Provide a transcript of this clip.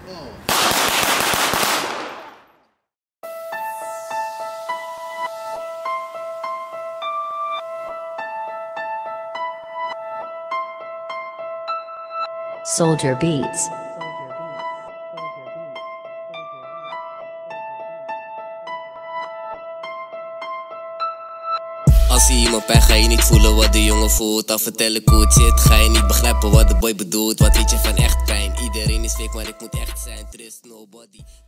Soldier Beats. Als je iemand pijn ga je niet voelen wat de jongen voelt. Dan vertel ik hoe het zit, ga je niet begrijpen wat de boy bedoelt. Wat weet je van echt pijn? Iedereen is fake, maar ik moet echt zijn. Trust nobody.